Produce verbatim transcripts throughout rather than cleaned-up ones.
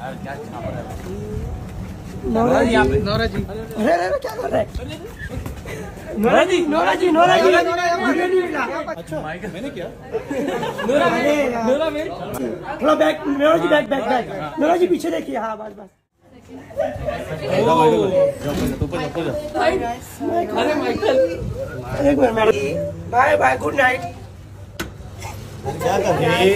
Nora ji, Nora जी, अरे अरे क्या कर रहे हैं? Nora ji, Nora ji, Nora ji, मुझे नहीं मिला। अच्छा, मैंने क्या? नोरा, नोरा में थोड़ा back, Nora ji back, back, back, Nora ji पीछे देखिए, हाँ बस बस। अरे माइकल, एक minute madam, bye bye, good night. क्या कर रही है?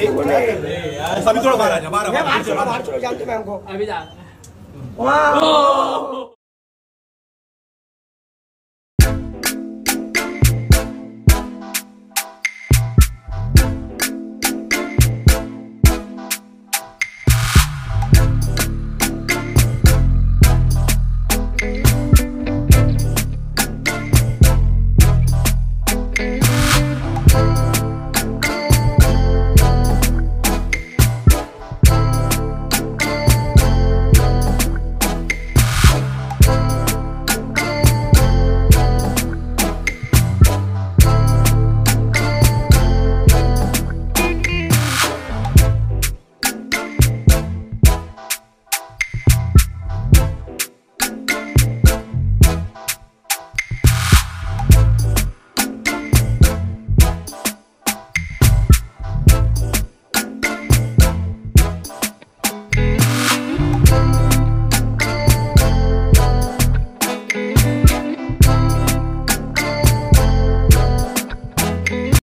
सभी थोड़ा बाहर आ जा, बाहर बाहर चलो, बाहर चलो, जानते मैं हमको। अभी जा। वाह।